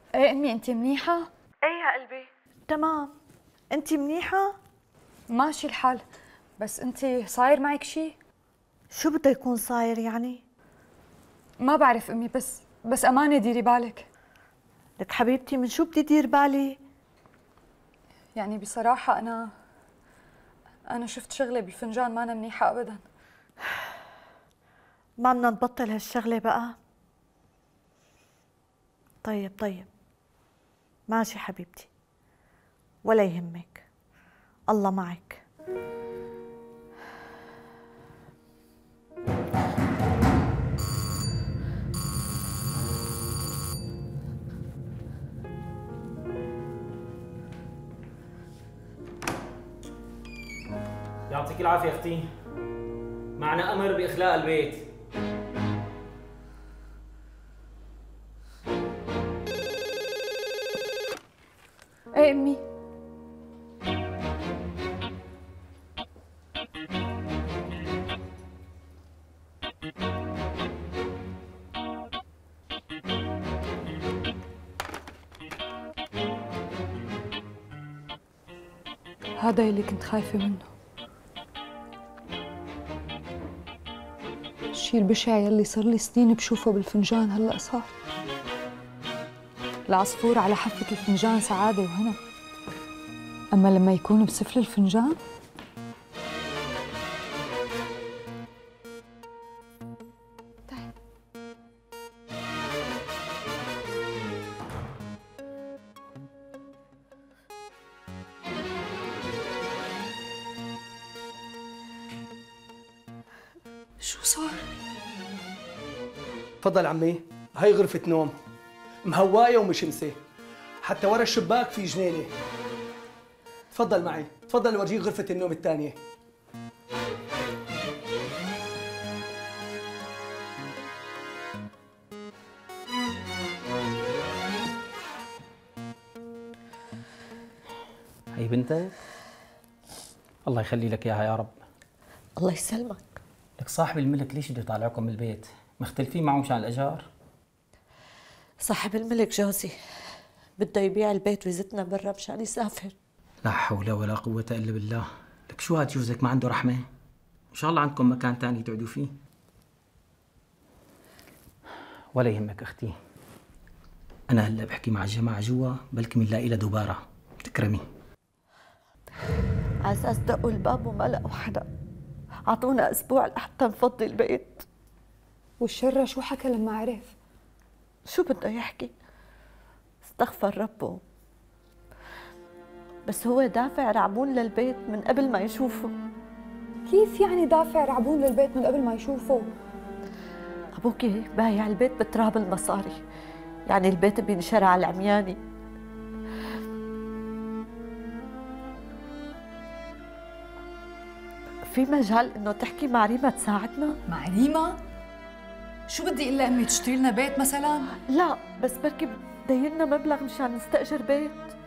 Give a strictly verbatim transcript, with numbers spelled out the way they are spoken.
ايه امي، انت منيحة؟ ايه يا قلبي تمام. انت منيحة؟ ماشي الحال، بس انت صاير معك شي؟ شو بده يكون صاير يعني؟ ما بعرف امي، بس بس امانة ديري بالك. لك حبيبتي من شو بدي دير بالي؟ يعني بصراحة انا انا شفت شغلة بالفنجان ما أنا منيحة ابدا. ما بدنا نبطل هالشغلة بقى؟ طيب طيب ماشي حبيبتي، ولا يهمك، الله معك. يعطيك العافية أختي. معنا أمر بإخلاء البيت. ايه امي. هذا اللي كنت خايفة منه، الشي البشع يلي صار لي سنين بشوفه بالفنجان هلا صار. العصفور على حافة الفنجان سعادة وهنا، أما لما يكون بسفل الفنجان تعال. شو صار؟ تفضل عمي، هاي غرفة نوم مهواية ومشمسة، حتى ورا الشباك في جنينة. تفضل معي، تفضل ورجيك غرفة النوم الثانية. هي بنتك؟ الله يخلي لك إياها يا رب. الله يسلمك. لك صاحب الملك ليش بده يطالعكم من البيت؟ مختلفين معه مشان الأجار؟ صاحب الملك جوزي بده يبيع البيت ويزتنا برا مشان يسافر. لا حول ولا قوة إلا بالله. لك شو هاد جوزك ما عنده رحمة؟ إن شاء الله عندكم مكان ثاني تقعدوا فيه. ولا يهمك أختي، أنا هلا بحكي مع الجماعة جوا بلكي بنلاقي لها دوبارة. تكرمي. على اساس دقوا الباب وما لقوا حدا، اعطونا اسبوع لحتى نفضي البيت. والشرة شو حكى لما عرف؟ شو بده يحكي؟ استغفر ربه، بس هو دافع رعبون للبيت من قبل ما يشوفه. كيف يعني دافع رعبون للبيت من قبل ما يشوفه؟ ابوكي بايع البيت بتراب المصاري، يعني البيت بينشرى على العمياني. في مجال انه تحكي مع ريما تساعدنا؟ مع ريما؟ شو بدي الا امي تشتري لنا بيت مثلا؟ لا بس بركي بدينا مبلغ مشان نستأجر بيت.